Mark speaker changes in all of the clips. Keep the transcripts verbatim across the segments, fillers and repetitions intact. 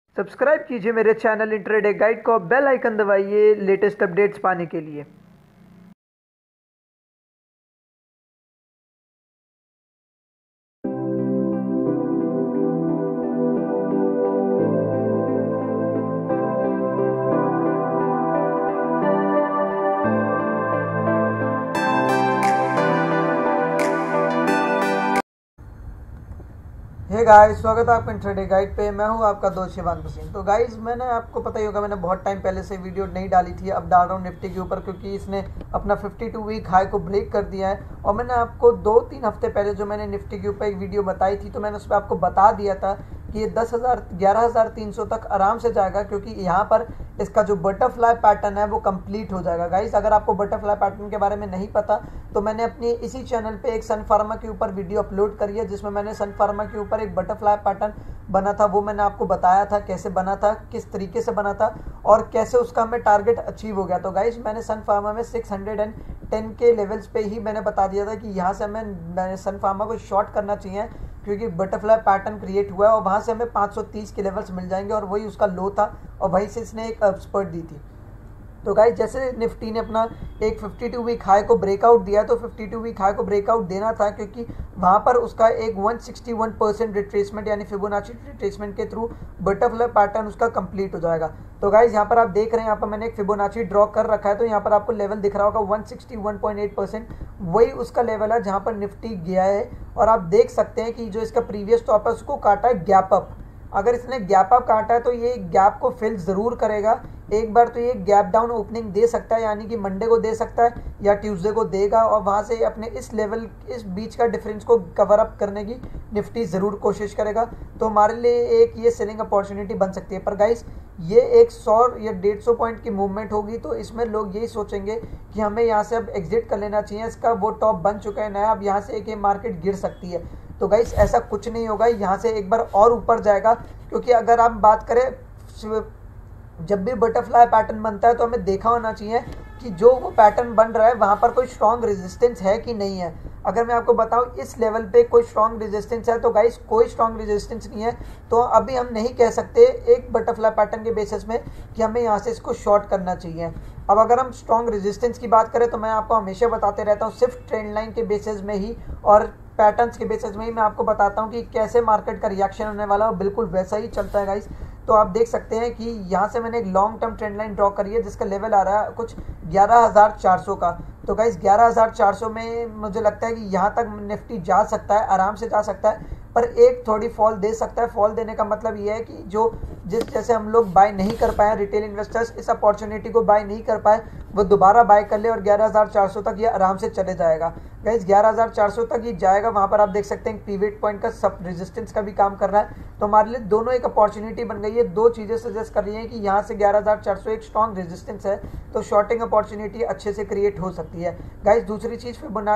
Speaker 1: Subscribe कीजिए मेरे channel intraday guide को, बेल आइकन दबाइए लेटेस्ट अपडेट्स पाने के लिए। हे गाइस, स्वागत है आपका इंट्राडे गाइड पे। मैं हूं आपका दोस्त शिवान भसीन। तो गाइस, मैंने आपको पता ही होगा, मैंने बहुत टाइम पहले से वीडियो नहीं डाली थी, अब डाल रहा हूं निफ्टी के ऊपर, क्योंकि इसने अपना बावन वीक हाई को ब्रेक कर दिया है। और मैंने आपको दो तीन हफ्ते पहले जो मैंने निफ्टी के ऊपर एक वीडियो बताई थी, तो मैंने उस पर आपको बता दिया था कि ये दस हज़ार ग्यारह हज़ार तीन सौ तक आराम से जाएगा, क्योंकि यहाँ पर इसका जो बटरफ्लाई पैटर्न है वो कंप्लीट हो जाएगा। गाइस, अगर आपको बटरफ्लाई पैटर्न के बारे में नहीं पता तो मैंने अपनी इसी चैनल पे एक सन फार्मा के ऊपर वीडियो अपलोड करी है, जिसमें मैंने सन फार्मा के ऊपर एक बटरफ्लाई पैटर्न बना था, वो मैंने आपको बताया था कैसे बना था, किस तरीके से बना था और कैसे उसका हमें टारगेट अचीव हो गया। तो गाइस, मैंने सन फार्मा में छह सौ दस के लेवल्स पे ही मैंने बता दिया था कि यहाँ से हमें सन फार्मा को शॉर्ट करना चाहिए, क्योंकि बटरफ्लाई पैटर्न क्रिएट हुआ है और वहाँ से हमें पाँच सौ तीस के लेवल्स मिल जाएंगे, और वही उसका लो था और वहीं से इसने एक अपस्पर्ट दी थी। तो गाइस, जैसे निफ्टी ने अपना एक बावन वीक हाई को ब्रेकआउट दिया, तो बावन वीक हाई को ब्रेकआउट देना था, क्योंकि वहाँ पर उसका एक एक सौ इकसठ परसेंट रिट्रेसमेंट यानी फिबोनाची रिट्रेसमेंट के थ्रू बटरफ्लाई पैटर्न उसका कंप्लीट हो जाएगा। तो गाइस, यहाँ पर आप देख रहे हैं, यहाँ पर मैंने एक फिबोनाची ड्रॉ कर रखा है, तो यहाँ पर आपको लेवल दिख रहा होगा एक सौ इकसठ पॉइंट आठ परसेंट, वही उसका लेवल है जहाँ पर निफ्टी गया है। और आप देख सकते हैं कि जो इसका प्रीवियस टॉप है उसको काटा है गैप अप। अगर इसने गैप अप काटा है तो ये गैप को फिल ज़रूर करेगा। एक बार तो ये गैप डाउन ओपनिंग दे सकता है, यानी कि मंडे को दे सकता है या ट्यूसडे को देगा, और वहाँ से अपने इस लेवल इस बीच का डिफरेंस को कवर अप करने की निफ्टी ज़रूर कोशिश करेगा। तो हमारे लिए एक ये सेलिंग अपॉर्चुनिटी बन सकती है। पर गाइस, ये एक सौ या डेढ़ सौ पॉइंट की मूवमेंट होगी, तो इसमें लोग यही सोचेंगे कि हमें यहाँ से अब एग्जिट कर लेना चाहिए, इसका वो टॉप बन चुका है नया, अब यहाँ से एक ये मार्केट गिर सकती है। तो गाइस, ऐसा कुछ नहीं होगा, यहाँ से एक बार और ऊपर जाएगा, क्योंकि अगर आप बात करें, जब भी बटरफ्लाई पैटर्न बनता है तो हमें देखा होना चाहिए कि जो वो पैटर्न बन रहा है वहाँ पर कोई स्ट्रॉन्ग रेजिस्टेंस है कि नहीं है। अगर मैं आपको बताऊँ इस लेवल पे कोई स्ट्रॉन्ग रेजिस्टेंस है, तो गाइस कोई स्ट्रॉन्ग रेजिस्टेंस नहीं है, तो अभी हम नहीं कह सकते एक बटरफ्लाई पैटर्न के बेसिस में कि हमें यहाँ से इसको शॉर्ट करना चाहिए। अब अगर हम स्ट्रॉन्ग रेजिस्टेंस की बात करें, तो मैं आपको हमेशा बताते रहता हूँ सिर्फ ट्रेंड लाइन के बेसिस में ही और पैटर्न्स के बेसिस में ही मैं आपको बताता हूँ कि कैसे मार्केट का रिएक्शन होने वाला है, बिल्कुल वैसा ही चलता है गाइस। तो आप देख सकते हैं कि यहाँ से मैंने एक long term trend line draw करी है, जिसका लेवल आ रहा है कुछ ग्यारह हज़ार चार सौ का। तो गाइस, ग्यारह हज़ार चार सौ में मुझे लगता है कि यहाँ तक निफ्टी जा सकता है, आराम से जा सकता है, पर एक थोड़ी फॉल दे सकता है। फॉल देने का मतलब ये है कि जो जिस जैसे हम लोग बाय नहीं कर पाए, रिटेल इन्वेस्टर्स इस अपॉर्चुनिटी को बाय नहीं कर पाए, वो दोबारा बाय कर ले और ग्यारह हज़ार चार सौ तक ये आराम से चले जाएगा। गाइस, ग्यारह हज़ार चार सौ तक ये जाएगा, वहाँ पर आप देख सकते हैं पिवट पॉइंट का सब रेजिस्टेंस का भी काम कर रहा है। तो हमारे लिए दोनों एक अपॉर्चुनिटी बन गई है। दो चीज़ें सजेस्ट कर रही हैं कि यहाँ से ग्यारह हज़ार चार सौ एक स्ट्रॉन्ग रेजिस्टेंस है, तो शॉर्टिंग अपॉर्चुनिटी अच्छे से क्रिएट हो सकती है। गाइस, दूसरी चीज़ फिर बना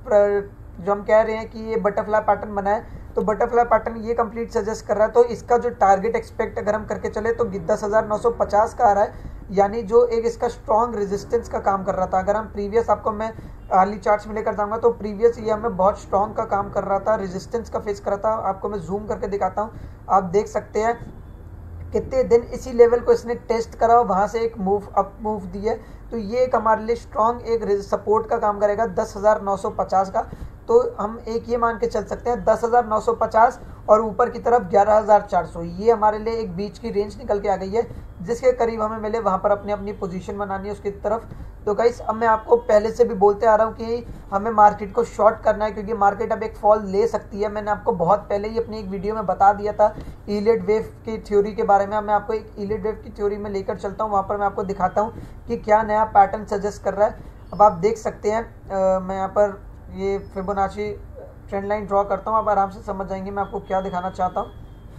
Speaker 1: जो हम कह रहे हैं कि ये बटरफ्लाई पैटर्न बना है, तो बटरफ्लाई पैटर्न ये कंप्लीट सजेस्ट कर रहा है, तो इसका जो टारगेट एक्सपेक्ट अगर हम करके चले तो दस हज़ार नौ सौ पचास का आ रहा है, यानी जो एक इसका स्ट्रॉन्ग रेजिस्टेंस का काम कर रहा था। अगर हम प्रीवियस आपको मैं अर्ली चार्ट्स में लेकर जाऊंगा, तो प्रीवियस ये हमें बहुत स्ट्रॉन्ग का काम कर रहा था, रेजिस्टेंस का फेस कर रहा था। आपको मैं जूम करके दिखाता हूँ, आप देख सकते हैं कितने दिन इसी लेवल को इसने टेस्ट करा और वहाँ से एक मूव अप मूव दी है। तो ये एक हमारे लिए स्ट्रॉन्ग एक सपोर्ट का काम करेगा दस हज़ार नौ सौ पचास का। तो हम एक ये मान के चल सकते हैं दस हज़ार नौ सौ पचास और ऊपर की तरफ ग्यारह हज़ार चार सौ, ये हमारे लिए एक बीच की रेंज निकल के आ गई है, जिसके करीब हमें मिले वहाँ पर अपनी अपनी पोजीशन बनानी है उसकी तरफ। तो गाइस, अब मैं आपको पहले से भी बोलते आ रहा हूँ कि हमें मार्केट को शॉर्ट करना है, क्योंकि मार्केट अब एक फॉल ले सकती है। मैंने आपको बहुत पहले ही अपनी एक वीडियो में बता दिया था ईलियट वेव की थ्योरी के बारे में। मैं आपको एक ईलियट वेव की थ्योरी में लेकर चलता हूँ, वहाँ पर मैं आपको दिखाता हूँ कि क्या नया पैटर्न सजेस्ट कर रहा है। अब आप देख सकते हैं, आ, मैं यहाँ पर ये फिबोनाची ट्रेंड लाइन ड्रॉ करता हूँ, आप आराम से समझ जाएंगे मैं आपको क्या दिखाना चाहता हूँ।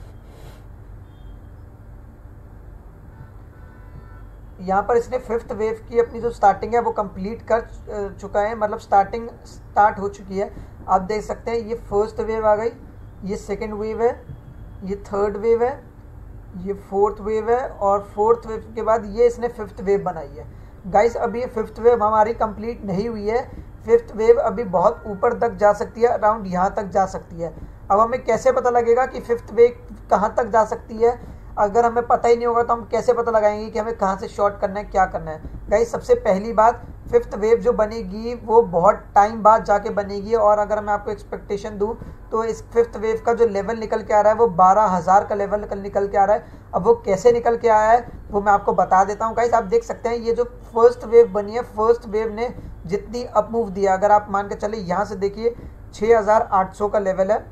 Speaker 1: यहाँ पर इसने फिफ्थ वेव की अपनी जो स्टार्टिंग है वो कंप्लीट कर चुका है, मतलब स्टार्टिंग स्टार्ट हो चुकी है। आप देख सकते हैं ये फर्स्ट वेव आ गई, ये सेकंड वेव है, ये थर्ड वेव है, ये फोर्थ वेव है, और फोर्थ वेव के बाद ये इसने फिफ्थ वेव बनाई है। गाइस, अभी ये फिफ्थ वेव हमारी कंप्लीट नहीं हुई है, फिफ्थ वेव अभी बहुत ऊपर तक जा सकती है, अराउंड यहाँ तक जा सकती है। अब हमें कैसे पता लगेगा कि फिफ्थ वेव कहाँ तक जा सकती है? अगर हमें पता ही नहीं होगा तो हम कैसे पता लगाएंगे कि हमें कहाँ से शॉर्ट करना है, क्या करना है। गाइस सबसे पहली बात, फिफ्थ वेव जो बनेगी वो बहुत टाइम बाद जाके बनेगी, और अगर मैं आपको एक्सपेक्टेशन दूं तो इस फिफ्थ वेव का जो लेवल निकल के आ रहा है वो बारह हज़ार का लेवल निकल के आ रहा है। अब वो कैसे निकल के आया है वो मैं आपको बता देता हूँ। गाइस आप देख सकते हैं ये जो फर्स्ट वेव बनी है, फर्स्ट वेव ने जितनी अप मूव दिया, अगर आप मान के चले यहाँ से देखिए छः हज़ार आठ सौ का लेवल है,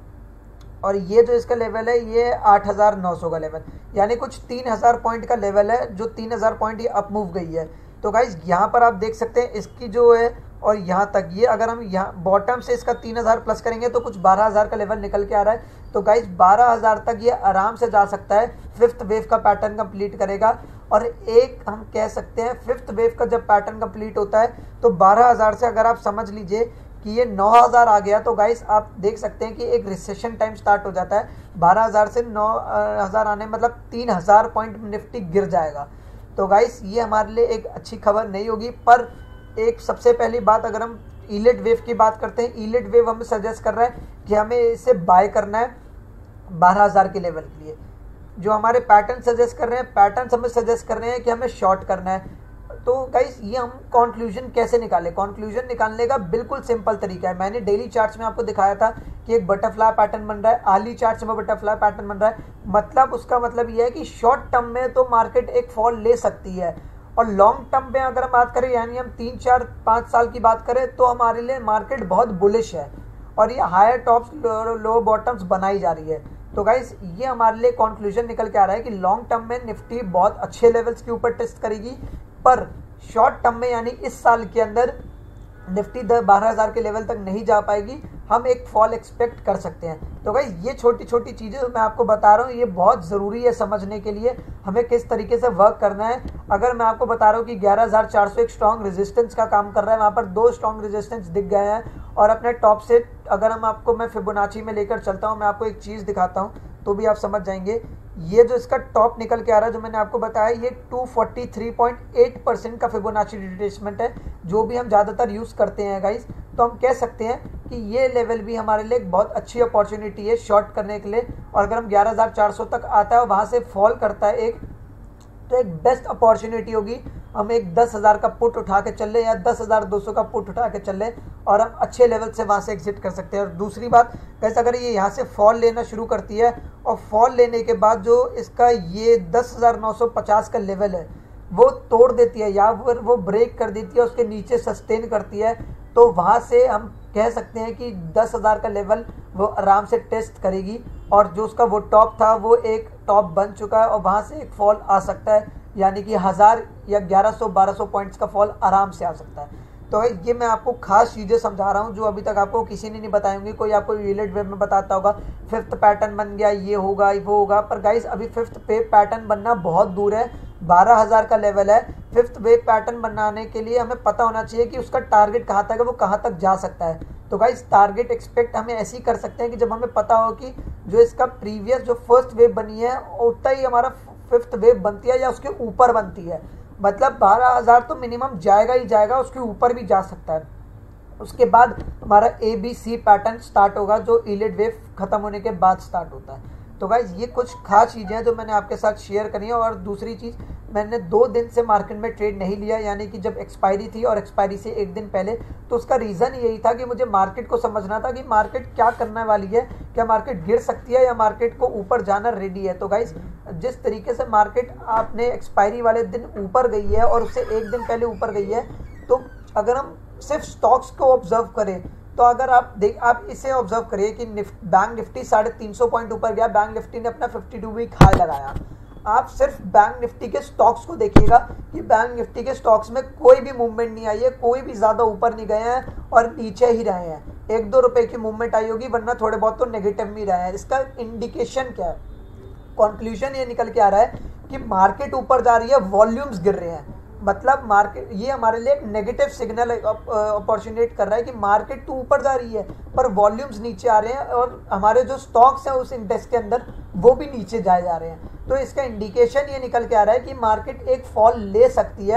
Speaker 1: और ये जो इसका लेवल है ये आठ हज़ार नौ सौ का लेवल, यानी कुछ तीन हज़ार पॉइंट का लेवल है, जो तीन हज़ार पॉइंट ये अप मूव गई है। तो गाइज यहाँ पर आप देख सकते हैं इसकी जो है, और यहाँ तक ये अगर हम यहाँ बॉटम से इसका तीन हज़ार प्लस करेंगे तो कुछ बारह हज़ार का लेवल निकल के आ रहा है। तो गाइज बारह हज़ार तक ये आराम से जा सकता है, फिफ्थ वेव का पैटर्न कंप्लीट करेगा। और एक हम कह सकते हैं फिफ्थ वेव का जब पैटर्न कंप्लीट होता है तो बारह हज़ार से अगर आप समझ लीजिए कि ये नौ हज़ार आ गया, तो गाइस आप देख सकते हैं कि एक रिसेशन टाइम स्टार्ट हो जाता है। बारह हज़ार से नौ हज़ार आने मतलब तीन हज़ार पॉइंट निफ्टी गिर जाएगा। तो गाइस ये हमारे लिए एक अच्छी खबर नहीं होगी। पर एक सबसे पहली बात, अगर हम ईलिट वेव की बात करते हैं, ईलिट वेव हमें सजेस्ट कर रहा है कि हमें इसे बाय करना है बारह हज़ार के लेवल के लिए। जो हमारे पैटर्न सजेस्ट कर रहे हैं, पैटर्न हमें सजेस्ट कर रहे हैं कि हमें शॉर्ट करना है। तो गाइस ये हम कंक्लूजन कैसे निकालें? कंक्लूजन निकालने का बिल्कुल सिंपल तरीका है। मैंने डेली चार्ट्स में आपको दिखाया था कि एक बटरफ्लाई पैटर्न बन रहा है, आली चार्ट्स में बटरफ्लाई पैटर्न बन रहा है। मतलब उसका मतलब ये है कि शॉर्ट टर्म में तो मार्केट एक फॉल ले सकती है, और लॉन्ग टर्म में अगर हम बात करें, यानी हम तीन चार पाँच साल की बात करें, तो हमारे लिए मार्केट बहुत बुलिश है और ये हायर टॉप्स लो बॉटम्स बनाई जा रही है। तो गाइस ये हमारे लिए कंक्लूजन निकल के आ रहा है कि लॉन्ग टर्म में निफ्टी बहुत अच्छे लेवल्स के ऊपर टेस्ट करेगी, पर शॉर्ट टर्म में यानी इस साल के अंदर निफ्टी बारह हज़ार के लेवल तक नहीं जा पाएगी, हम एक फॉल एक्सपेक्ट कर सकते हैं। तो गाइस ये छोटी छोटी चीज़ें मैं आपको बता रहा हूँ, ये बहुत ज़रूरी है समझने के लिए हमें किस तरीके से वर्क करना है। अगर मैं आपको बता रहा हूँ कि ग्यारह हज़ार चार सौ एक स्ट्रॉन्ग रेजिस्टेंस का काम कर रहा है, वहाँ पर दो स्ट्रॉन्ग रेजिस्टेंस दिख गए हैं, और अपने टॉप से अगर हम आपको मैं फिबोनाची में लेकर चलता हूँ, मैं आपको एक चीज़ दिखाता हूँ तो भी आप समझ जाएंगे। ये जो इसका टॉप निकल के आ रहा है, जो मैंने आपको बताया, ये दो सौ तैंतालीस पॉइंट आठ परसेंट का फिबोनाची रिट्रेसमेंट है, जो भी हम ज़्यादातर यूज़ करते हैं गाइस। तो हम कह सकते हैं कि ये लेवल भी हमारे लिए एक बहुत अच्छी अपॉर्चुनिटी है शॉर्ट करने के लिए। और अगर हम ग्यारह हज़ार चार सौ तक आता है और वहाँ से फॉल करता है एक, तो एक बेस्ट अपॉर्चुनिटी होगी हम एक दस हज़ार का पुट उठा के चल ले, या दस हज़ार दो सौ का पुट उठा के चल ले, और हम अच्छे लेवल से वहाँ से एग्जिट कर सकते हैं। और दूसरी बात, कैसे अगर ये यहाँ से फॉल लेना शुरू करती है, और फॉल लेने के बाद जो इसका ये दस हज़ार नौ सौ पचास का लेवल है वो तोड़ देती है, या फिर वो ब्रेक कर देती है, उसके नीचे सस्टेन करती है, तो वहाँ से हम कह सकते हैं कि दस हज़ार का लेवल वो आराम से टेस्ट करेगी, और जो उसका वो टॉप था वो एक टॉप बन चुका है, और वहाँ से एक फॉल आ सकता है, यानी कि हज़ार या ग्यारह सौ बारह सौ पॉइंट्स का फॉल आराम से आ सकता है। तो ये मैं आपको खास चीज़ें समझा रहा हूँ जो अभी तक आपको किसी ने नहीं बताई होंगी। कोई आपको यूलिट वेब में बताता होगा फिफ्थ पैटर्न बन गया, ये होगा वो होगा, पर गाइस अभी फिफ्थ पे पैटर्न बनना बहुत दूर है, बारह हज़ार का लेवल है। फिफ्थ वेव पैटर्न बनाने के लिए हमें पता होना चाहिए कि उसका टारगेट कहाँ तक है, वो कहाँ तक जा सकता है। तो गाइस टारगेट एक्सपेक्ट हमें ऐसे ही कर सकते हैं कि जब हमें पता हो कि जो इसका प्रीवियस जो फर्स्ट वेव बनी है उतना ही हमारा फिफ्थ वेव बनती है या उसके ऊपर बनती है, मतलब बारह हज़ार तो मिनिमम जाएगा ही जाएगा, उसके ऊपर भी जा सकता है। उसके बाद हमारा A B C pattern start होगा, जो ईलिट वेव खत्म होने के बाद स्टार्ट होता है। तो गाइज ये कुछ खास चीज़ें हैं जो मैंने आपके साथ शेयर करी है। और दूसरी चीज़, मैंने दो दिन से मार्केट में ट्रेड नहीं लिया, यानी कि जब एक्सपायरी थी और एक्सपायरी से एक दिन पहले, तो उसका रीज़न यही था कि मुझे मार्केट को समझना था कि मार्केट क्या करने वाली है, क्या मार्केट गिर सकती है या मार्केट को ऊपर जाना रेडी है। तो गाइज जिस तरीके से मार्केट आपने एक्सपायरी वाले दिन ऊपर गई है और उससे एक दिन पहले ऊपर गई है, तो अगर हम सिर्फ स्टॉक्स को ऑब्जर्व करें, तो अगर आप देख आप इसे ऑब्जर्व करिए कि निफ्ट बैंक निफ्टी साढ़े तीन सौ पॉइंट ऊपर गया, बैंक निफ्टी ने अपना बावन वीक हाई लगाया। आप सिर्फ बैंक निफ्टी के स्टॉक्स को देखिएगा कि बैंक निफ्टी के स्टॉक्स में कोई भी मूवमेंट नहीं आई है, कोई भी ज़्यादा ऊपर नहीं गए हैं और नीचे ही रहे हैं। एक दो रुपए की मूवमेंट आई होगी, वरना थोड़े बहुत तो नेगेटिव में रहे हैं। इसका इंडिकेशन क्या है? कंक्लूजन ये निकल के आ रहा है कि मार्केट ऊपर जा रही है, वॉल्यूम्स गिर रहे हैं, मतलब मार्केट ये हमारे लिए एक नेगेटिव सिग्नल अपॉर्चुनेट कर रहा है कि मार्केट तो ऊपर जा रही है पर वॉल्यूम्स नीचे आ रहे हैं, और हमारे जो स्टॉक्स हैं उस इंडेक्स के अंदर वो भी नीचे जाए जा रहे हैं। तो इसका इंडिकेशन ये निकल के आ रहा है कि मार्केट एक फॉल ले सकती है,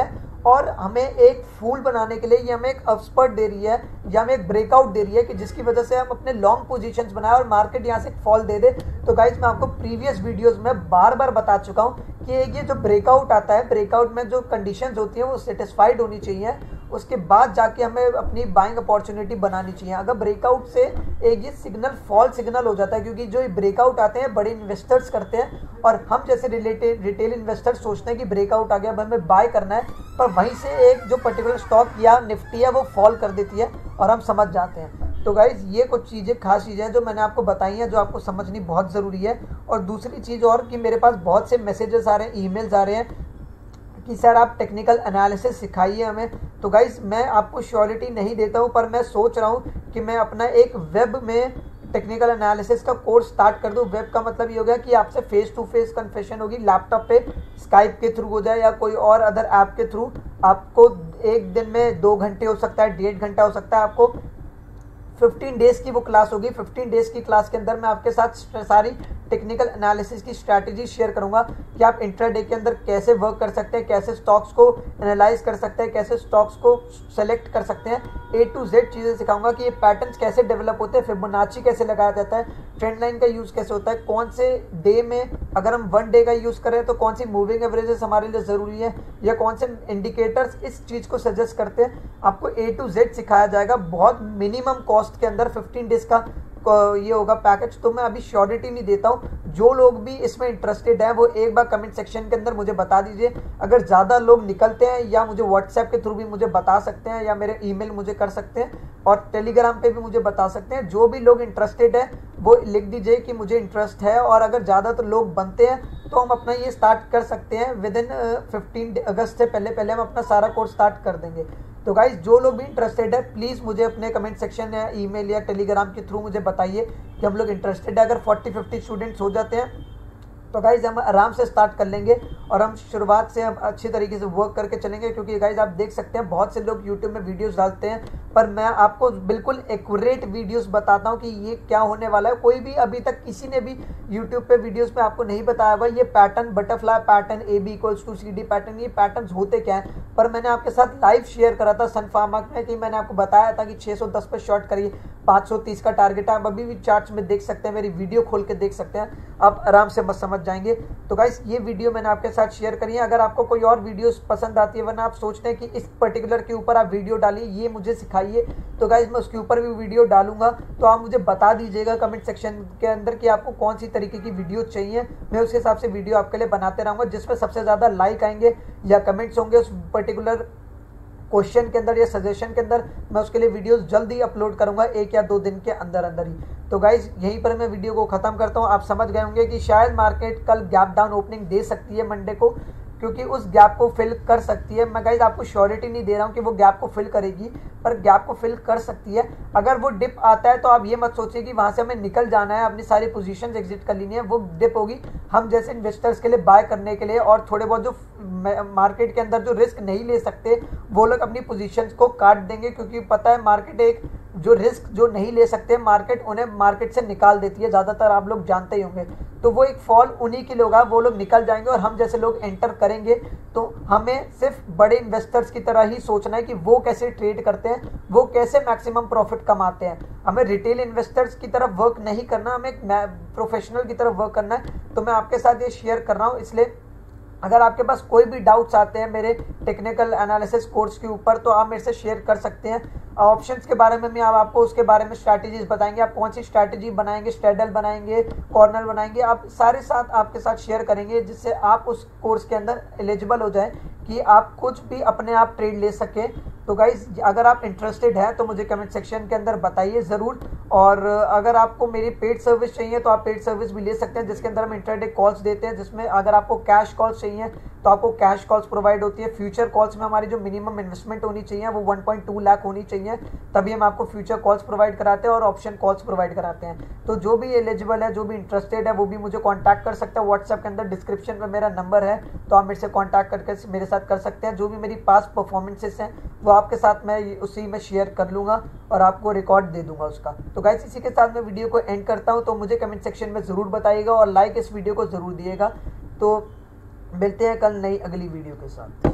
Speaker 1: और हमें एक फूल बनाने के लिए ये हमें एक अपस्पर्ट दे रही है या हमें एक ब्रेकआउट दे रही है कि जिसकी वजह से हम अपने लॉन्ग पोजीशंस बनाए और मार्केट यहाँ से फॉल दे दे। तो गाइज मैं आपको प्रीवियस वीडियोस में बार बार बता चुका हूँ कि ये जो ब्रेकआउट आता है, ब्रेकआउट में जो कंडीशंस होती हैं वो सेटिस्फाइड होनी चाहिए, उसके बाद जाके हमें अपनी बाइंग अपॉर्चुनिटी बनानी चाहिए। अगर ब्रेकआउट से एक ये सिग्नल फॉल सिग्नल हो जाता है, क्योंकि जो ब्रेकआउट आते हैं बड़े इन्वेस्टर्स करते हैं और हम जैसे रिलेटेड रिटेल इन्वेस्टर्स सोचते हैं कि ब्रेकआउट आ गया, अब हमें बाय करना है, पर वहीं से एक जो पर्टिकुलर स्टॉक या निफ्टी है वो फॉल कर देती है और हम समझ जाते हैं। तो गाइज ये कुछ चीज़ें खास चीज़ें हैं जो मैंने आपको बताई हैं, जो आपको समझनी बहुत ज़रूरी है। और दूसरी चीज़ और कि मेरे पास बहुत से मैसेजेस आ रहे हैं, ईमेल्स आ रहे हैं कि सर आप टेक्निकल एनालिसिस सिखाइए हमें। तो गाइज मैं आपको श्योरिटी नहीं देता हूँ, पर मैं सोच रहा हूँ कि मैं अपना एक वेब में टेक्निकल एनालिसिस का कोर्स स्टार्ट कर दूँ। वेब का मतलब ये हो गया कि आपसे फेस टू फेस कन्फेशन होगी, लैपटॉप पे स्काइप के थ्रू हो जाए या कोई और अदर ऐप के थ्रू। आपको एक दिन में दो घंटे हो सकता है, डेढ़ घंटा हो सकता है, आपको फिफ्टीन डेज की वो क्लास होगी। फिफ्टीन डेज की क्लास के अंदर मैं आपके साथ सारी टेक्निकल एनालिसिस की स्ट्रैटेजी शेयर करूंगा कि आप इंट्राडे के अंदर कैसे वर्क कर सकते हैं, कैसे स्टॉक्स को एनालाइज कर सकते हैं, कैसे स्टॉक्स को सेलेक्ट कर सकते हैं। ए टू जेड चीज़ें सिखाऊंगा कि ये पैटर्न्स कैसे डेवलप होते हैं, फिबोनाची कैसे लगाया जाता है, ट्रेंड लाइन का यूज़ कैसे होता है, कौन से डे में अगर हम वन डे का यूज़ करें तो कौन सी मूविंग एवरेजेस हमारे लिए ज़रूरी है या कौन से इंडिकेटर्स इस चीज़ को सजेस्ट करते हैं। आपको ए टू जेड सिखाया जाएगा बहुत मिनिमम कॉस्ट के अंदर। फिफ्टीन डेज का ये होगा पैकेज। तो मैं अभी श्योरिटी नहीं देता हूँ, जो लोग भी इसमें इंटरेस्टेड हैं वो एक बार कमेंट सेक्शन के अंदर मुझे बता दीजिए। अगर ज़्यादा लोग निकलते हैं या मुझे व्हाट्सएप के थ्रू भी मुझे बता सकते हैं या मेरे ईमेल मुझे कर सकते हैं और टेलीग्राम पे भी मुझे बता सकते हैं। जो भी लोग इंटरेस्टेड है वो लिख दीजिए कि मुझे इंटरेस्ट है, और अगर ज़्यादातर लोग बनते हैं तो हम अपना ये स्टार्ट कर सकते हैं। विद इन फिफ्टीन अगस्त से पहले पहले हम अपना सारा कोर्स स्टार्ट कर देंगे। तो गाइज जो लोग भी इंटरेस्टेड है प्लीज़ मुझे अपने कमेंट सेक्शन या ईमेल या टेलीग्राम के थ्रू मुझे बताइए कि हम लोग इंटरेस्टेड है। अगर फोर्टी फिफ्टी स्टूडेंट्स हो जाते हैं तो गाइज हम आराम से स्टार्ट कर लेंगे और हम शुरुआत से हम अच्छी तरीके से वर्क करके चलेंगे। क्योंकि गाइज आप देख सकते हैं बहुत से लोग यूट्यूब में वीडियोस डालते हैं, पर मैं आपको बिल्कुल एक्यूरेट वीडियोस बताता हूं कि ये क्या होने वाला है। कोई भी अभी तक किसी ने भी यूट्यूब पे वीडियोस में आपको नहीं बताया होगा ये pattern, butterfly pattern, A B equals to C D pattern, ये पैटर्न होते क्या है। पर मैंने आपके साथ लाइव शेयर करा था सन फार्मा में कि मैंने आपको बताया था कि छः सौ दस पे शॉर्ट करिए, पाँच सौ तीस का टारगेट है। आप अभी भी चार्ट्स में देख सकते हैं, मेरी वीडियो खोल के देख सकते हैं, आप आराम से बस समझ जाएंगे। तो गाइस ये वीडियो मैंने आपके साथ शेयर करी है। अगर आपको कोई और वीडियोस पसंद आती है, वरना आप सोचते हैं कि इस पर्टिकुलर के ऊपर आप वीडियो डालिए, ये मुझे सिखाइए, तो गाइस मैं उसके ऊपर भी वीडियो डालूंगा। तो आप मुझे बता दीजिएगा कमेंट सेक्शन के अंदर कि आपको कौन सी तरीके की वीडियो चाहिए। मैं उस हिसाब से वीडियो आपके लिए बनाते रहूँगा। जिसमें सबसे ज़्यादा लाइक आएंगे या कमेंट्स होंगे उस पर्टिकुलर क्वेश्चन के अंदर या सजेशन के अंदर, मैं उसके लिए वीडियोस जल्दी अपलोड करूंगा, एक या दो दिन के अंदर अंदर ही। तो गाइज यहीं पर मैं वीडियो को ख़त्म करता हूं। आप समझ गए होंगे कि शायद मार्केट कल गैप डाउन ओपनिंग दे सकती है मंडे को, क्योंकि उस गैप को फिल कर सकती है। मैं गाइज आपको श्योरिटी नहीं दे रहा हूँ कि वो गैप को फिल करेगी, पर गैप को फिल कर सकती है। अगर वो डिप आता है तो आप ये मत सोचिए कि वहाँ से हमें निकल जाना है, अपनी सारी पोजीशंस एग्जिट कर लेनी है। वो डिप होगी हम जैसे इन्वेस्टर्स के लिए बाय करने के लिए, और थोड़े बहुत जो मार्केट के अंदर जो रिस्क नहीं ले सकते वो लोग अपनी पोजीशंस को काट देंगे। क्योंकि पता है मार्केट एक जो रिस्क जो नहीं ले सकते मार्केट उन्हें मार्केट से निकाल देती है, ज़्यादातर आप लोग जानते ही होंगे। तो वो एक फॉल उन्हीं के लोग, वो लोग निकल जाएंगे और हम जैसे लोग एंटर करेंगे। तो हमें सिर्फ बड़े इन्वेस्टर्स की तरह ही सोचना है कि वो कैसे ट्रेड करते हैं, वो कैसे मैक्सिमम प्रॉफिट कमाते हैं। हमें रिटेल इन्वेस्टर्स की तरफ वर्क नहीं करना, हमें प्रोफेशनल की तरफ वर्क करना है। तो मैं आपके साथ ये शेयर कर रहा हूँ। इसलिए अगर आपके पास कोई भी डाउट्स आते हैं मेरे टेक्निकल एनालिसिस कोर्स के ऊपर तो आप मेरे से शेयर कर सकते हैं। ऑप्शंस के बारे में मैं आप आपको उसके बारे में स्ट्रैटेजीज बताएंगे, आप कौन सी स्ट्रैटेजी बनाएंगे, स्ट्रेडल बनाएंगे, कॉर्नर बनाएंगे, आप सारे साथ आपके साथ शेयर करेंगे, जिससे आप उस कोर्स के अंदर एलिजिबल हो जाए कि आप कुछ भी अपने आप ट्रेड ले सके। तो गाइज अगर आप इंटरेस्टेड हैं तो मुझे कमेंट सेक्शन के अंदर बताइए ज़रूर। और अगर आपको मेरी पेड सर्विस चाहिए तो आप पेड सर्विस भी ले सकते हैं, जिसके अंदर हम इंटरडे कॉल्स देते हैं, जिसमें अगर आपको कैश कॉल्स चाहिए तो आपको कैश कॉल्स प्रोवाइड होती है। फ्यूचर कॉल्स में हमारी जो मिनिमम इन्वेस्टमेंट होनी चाहिए वो वन पॉइंट टू लाख होनी चाहिए, तभी हम आपको फ्यूचर कॉल्स प्रोवाइड कराते हैं और ऑप्शन कॉल्स प्रोवाइड कराते हैं। तो जो भी एलिजिबल है, जो भी इंटरेस्टेड है, वो भी मुझे कॉन्टैक्ट कर सकता है। व्हाट्सएप के अंदर डिस्क्रिप्शन में मेरा नंबर है, तो आप मेरे से कॉन्टैक्ट करके मेरे साथ कर सकते हैं। जो भी मेरी पास्ट परफॉर्मेंसेस हैं वो आपके साथ मैं उसी में शेयर कर लूँगा और आपको रिकॉर्ड दे दूंगा उसका। तो गाइस इसी के साथ मैं वीडियो को एंड करता हूँ। तो मुझे कमेंट सेक्शन में ज़रूर बताइएगा और लाइक इस वीडियो को ज़रूर दिएगा। तो मिलते हैं कल नई अगली वीडियो के साथ।